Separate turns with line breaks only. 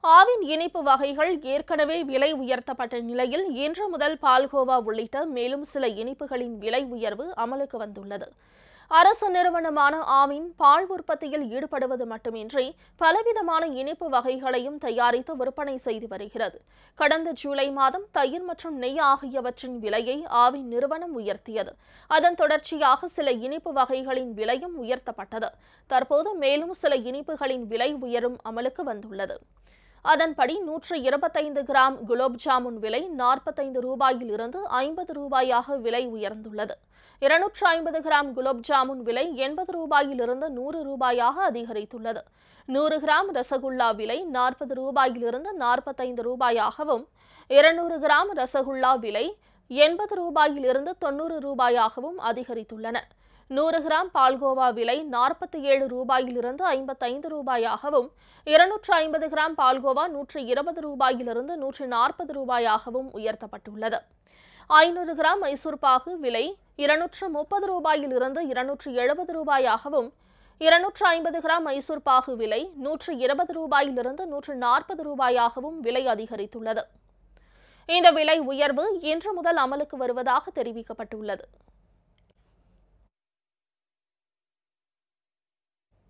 ஆவின் இனிப்பு வகைகள் ஏற்கனவே விலை உயர்த்தப்பட்ட நிலையில் இன்று முதல் பால்கோவா உள்ளிட்ட மேலும் சில இனிப்புகளின் விலை உயர்வு அமலுக்கு வந்துள்ளது. அரசு நிறுவனமான ஆவின் பால் உற்பத்தியில் ஈடுபடுவது மட்டுமின்றி பலவிதமான இனிப்பு வகைகளையும் தயாரித்து விற்பனை செய்து வருகிறது. கடந்த ஜூலை மாதம் தயிர் மற்றும் நெய் ஆகியவற்றின் விலையை ஆவின் நிறுவனம் உயர்த்தியது. அதன் தொடர்ச்சியாக சில இனிப்பு வகைகளின் விலையும் உயர்த்தப்பட்டது. தற்போது மேலும் சில இனிப்புகளின் விலை உயரும் அமலுக்கு வந்துள்ளது. அதன்படி 125 கிராம் குலோப் ஜாமுன் விலை 45 ரூபாயில் இருந்து 50 ரூபாயாக விலை உயர்ந்துள்ளது. 250 கிராம் குலோப் ஜாமுன் விலை 80 ரூபாயில் இருந்து 100 ரூபாயாக அதிகரித்துள்ளது. 100 கிராம் ரசகுல்லா விலை 40 ரூபாயில் இருந்து 45 ரூபாயாகவும், 200 கிராம் ரசகுல்லா விலை 80 ரூபாயில் இருந்து 90 ரூபாயாகவும் அதிகரித்துள்ளன. 100 கிராம் பால்கோவா விலை 47 ரூபாயிலிருந்து 55 ரூபாயாகவும், 250 கிராம் பால்கோவா 120 ரூபாயிலிருந்து 140 ரூபாயாகவும் உயர்த்தப்பட்டுள்ளது. 500 கிராம் மைசூர் பாகு விலை 230 ரூபாயிலிருந்து 270 ரூபாயாகவும், 250 கிராம் மைசூர் பாகு விலை 120 ரூபாயிலிருந்து 140 ரூபாயாகவும் விலை அதிகரித்துள்ளது. இந்த விலை உயர்வு இன்று முதல் அமலுக்கு வருவதாக தெரிவிக்கப்பட்டுள்ளது.